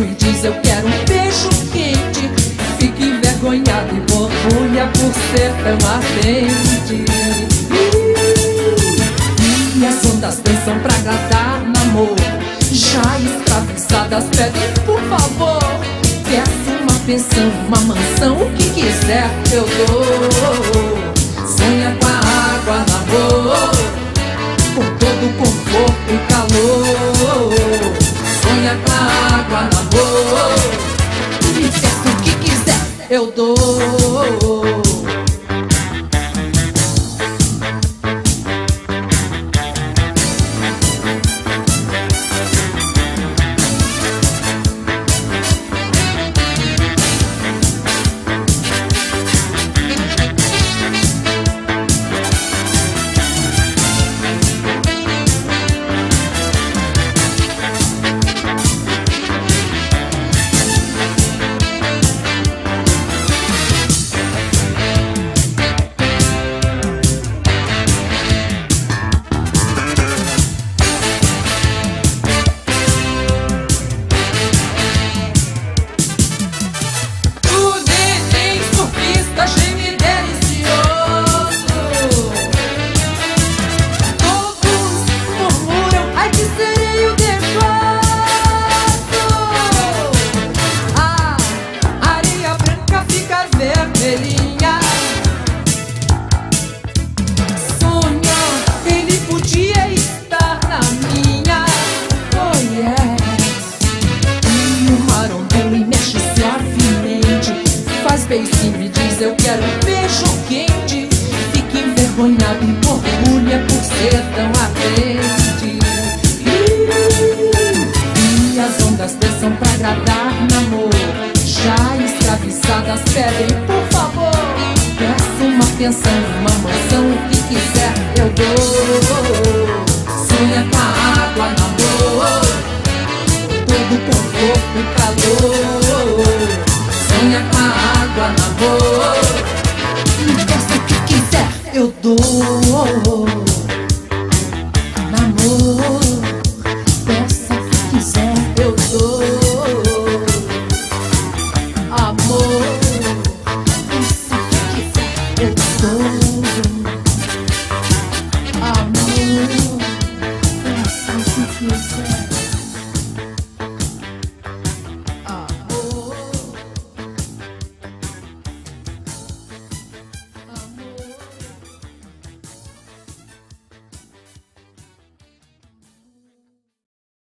me diz eu quero um beijo quente. Fica envergonhado e borbulha por ser tão ardente. E as ondas dançam pra agradar namoro. Já escravizadas pedem por favor. Peço uma pensão, uma mansão, o que quiser eu dou. Sonha com a água na rua, com todo o conforto e calor. Sonha com a água na rua, me peça o que quiser eu dou. Sonha, ele podia estar na minha. Oh yeah. E o marombolo mexe suavemente, faz beicinho e diz eu quero um beijo quente. Fica envergonhado e borbulha por ser tão ardente. E as ondas dançam pra agradar namoro. Já escravizadas pedem por favor. Peço uma pensão, uma mansão, o que quiser eu dou. Sonha com a água na rua, todo conforto e calor. Sonha com a água na rua, me peça o que quiser eu dou. Namor, peça o que quiser eu dou. Amor, peça o que quiser eu dou. Amor, peça o que quiser.